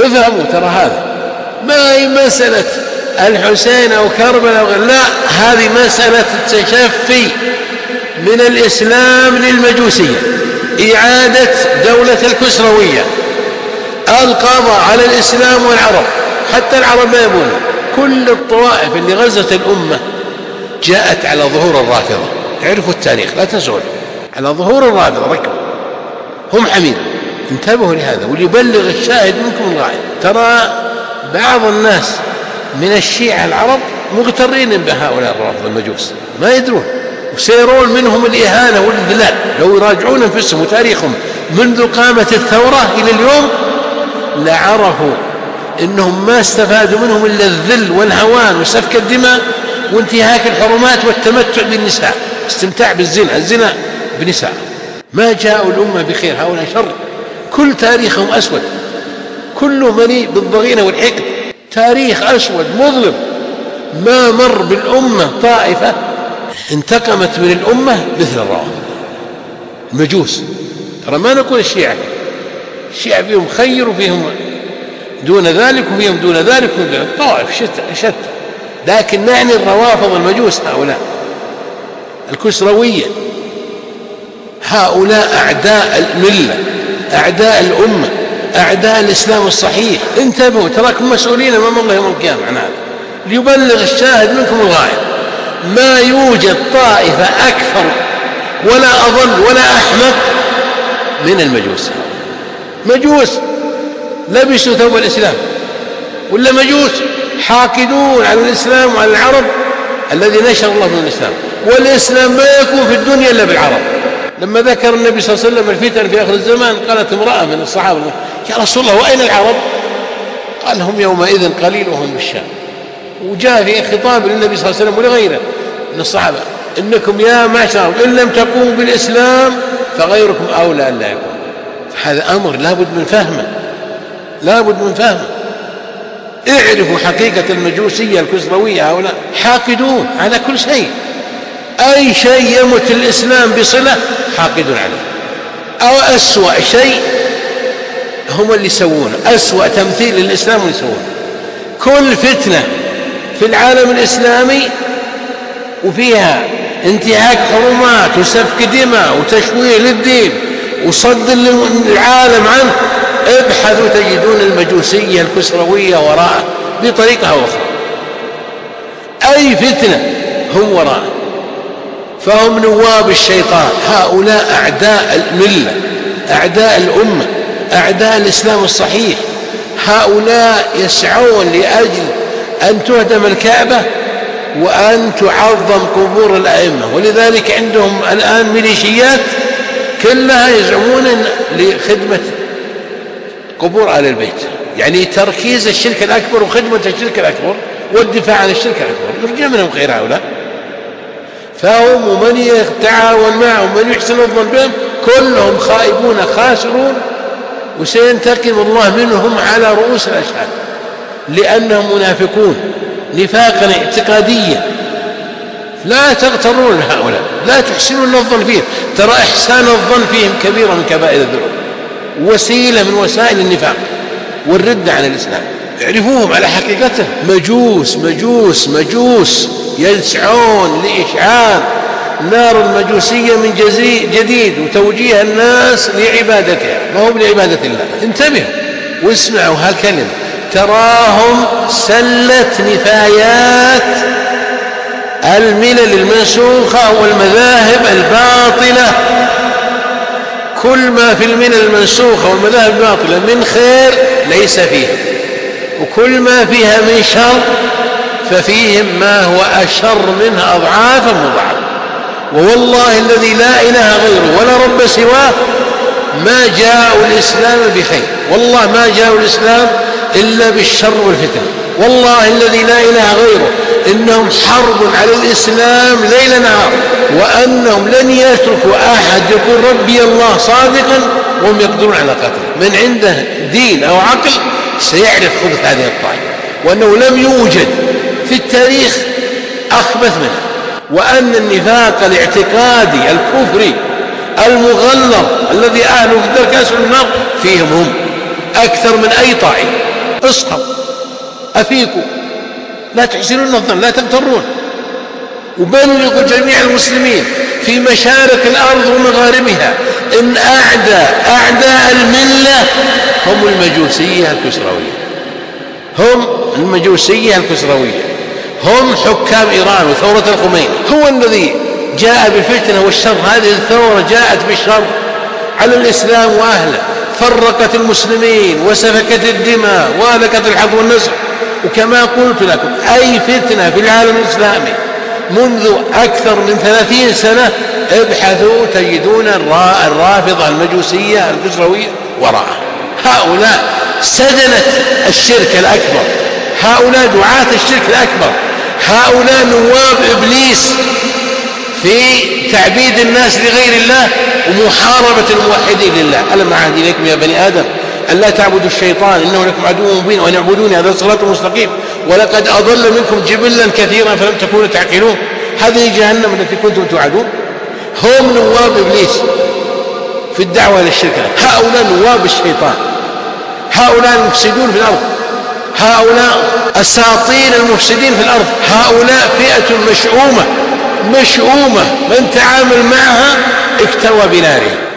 افهموا ترى هذا ما هي مسألة الحسين أو كربلاء، لا، هذه مسألة التشفي من الإسلام للمجوسية، إعادة دولة الكسروية، القضاء على الإسلام والعرب. حتى العرب ما يبون. كل الطوائف اللي غزت الأمة جاءت على ظهور الرافضة. اعرفوا التاريخ لا تنسوا، على ظهور الرافضة. ركبوا هم حميد. انتبهوا لهذا وليبلغ الشاهد منكم الغائب. ترى بعض الناس من الشيعة العرب مغترين بهؤلاء الرافضة المجوس، ما يدرون، وسيرون منهم الإهانة والذلال. لو يراجعون أنفسهم وتاريخهم منذ قامت الثورة إلى اليوم لعرفوا إنهم ما استفادوا منهم إلا الذل والهوان وسفك الدماء وانتهاك الحرمات والتمتع بالنساء، استمتاع بالزنا، الزنا بنساء. ما جاءوا الأمة بخير، هؤلاء شر. كل تاريخهم أسود، كله مليء بالضغينة والحقد، تاريخ أسود مظلم. ما مر بالأمة طائفة انتقمت من الأمة مثل الروافض المجوس. ترى ما نقول الشيعة فيهم خير وفيهم دون ذلك وفيهم دون ذلك، طائف شتى، لكن نعني الروافض المجوس، هؤلاء الكسروية، هؤلاء أعداء الملة، أعداء الأمة، أعداء الإسلام الصحيح. انتبهوا، تراكم مسؤولين أمام الله يوم القيامة عن هذا. ليبلغ الشاهد منكم الغائب. ما يوجد طائفة أكثر ولا أضل ولا أحمق من المجوس. مجوس لبسوا ثوب الإسلام، ولا مجوس حاقدون على الإسلام وعلى العرب الذي نشر الله من الإسلام. والإسلام ما يكون في الدنيا إلا بالعرب. لما ذكر النبي صلى الله عليه وسلم الفتن في آخر الزمان قالت امرأة من الصحابة: يا رسول الله وأين العرب؟ قال: هم يومئذ قليل وهم بالشام. وجاء في خطاب للنبي صلى الله عليه وسلم ولغيره من الصحابة: إنكم يا معشر إن لم تقوموا بالإسلام فغيركم أولى أن لا يكون. هذا أمر لابد من فهمه، لابد من فهمه. اعرفوا حقيقة المجوسية الكسروية. هؤلاء حاقدون على كل شيء، أي شيء يمت الإسلام بصلة حاقدون عليه. أو أسوأ شيء هم اللي يسوونه، أسوأ تمثيل للإسلام اللي يسوونه. كل فتنة في العالم الإسلامي وفيها انتهاك حرمات وسفك دماء وتشويه للدين وصد العالم عنه، ابحثوا تجدون المجوسية الكسروية وراءه بطريقة أو أخرى. أي فتنة هم وراءه، فهم نواب الشيطان. هؤلاء أعداء الملة، أعداء الأمة، أعداء الإسلام الصحيح. هؤلاء يسعون لأجل أن تهدم الكعبة وأن تعظم قبور الأئمة، ولذلك عندهم الآن ميليشيات كلها يزعمون لخدمة قبور آل البيت، يعني تركيز الشرك الأكبر وخدمة الشرك الأكبر والدفاع عن الشرك الأكبر. يرجى منهم خير هؤلاء. فهم ومن يتعاون معهم ومن يحسن الظن بهم كلهم خائبون خاسرون، وسينتقم الله منهم على رؤوس الأشهاد، لأنهم منافقون نفاقا اعتقاديا. لا تغترون بهؤلاء، لا تحسنون الظن فيهم. ترى إحسان الظن فيهم كبيرة من كبائر الذنوب، وسيلة من وسائل النفاق والردة عن الإسلام. اعرفوهم على حقيقته. مجوس مجوس مجوس، يسعون لإشعال نار المجوسية من جديد وتوجيه الناس لعبادتها، ما هو لعبادة الله. انتبهوا واسمعوا هالكلمة. تراهم سلة نفايات الملل المنسوخة والمذاهب الباطلة. كل ما في الملل المنسوخة والمذاهب الباطلة من خير ليس فيه، وكل ما فيها من شر ففيهم ما هو أشر منها أضعافا مضاعفة. ووالله الذي لا إله غيره ولا رب سواه ما جاءوا الإسلام بخير، والله ما جاءوا الإسلام إلا بالشر والفتن. والله الذي لا إله غيره إنهم حرب على الإسلام ليل نهار، وأنهم لن يتركوا أحد يقول ربي الله صادقا وهم يقدرون على قتله. من عنده دين أو عقل سيعرف خبث هذه الطائفة، وأنه لم يوجد في التاريخ أخبث منه، وأن النفاق الاعتقادي الكفري المغلظ الذي أهله في الدرك الأسفل من النار فيهم هم أكثر من أي طائفة. اصحوا أفيقوا، لا تحسنون الظن، لا تغترون، وبلغوا جميع المسلمين في مشارق الأرض ومغاربها إن أعداء الملة هم المجوسية الكسروية، هم المجوسية الكسروية، هم حكام إيران وثورة الخميني. هو الذي جاء بالفتنة والشر. هذه الثورة جاءت بالشر على الإسلام وأهله، فرقت المسلمين وسفكت الدماء وأهلكت الحظ والنسل. وكما قلت لكم أي فتنة في العالم الإسلامي منذ أكثر من 30 سنة ابحثوا تجدون الرافضة المجوسية الكسروية وراءها. هؤلاء سدنة الشرك الأكبر، هؤلاء دعاة الشرك الأكبر، هؤلاء نواب إبليس في تعبيد الناس لغير الله ومحاربة الموحدين لله. ألم أعهد إليكم يا بني آدم أن لا تعبدوا الشيطان إنه لكم عدو مبين وأن اعبدوني هذا الصراط المستقيم ولقد أضل منكم جبلا كثيرا فلم تكونوا تعقلون. هذه جهنم التي كنتم توعدون. هم نواب إبليس في الدعوة إلى الشرك. هؤلاء نواب الشيطان، هؤلاء المفسدون في الأرض، هؤلاء أساطين المفسدين في الأرض، هؤلاء فئة مشؤومة من تعامل معها اكتوى بنارها.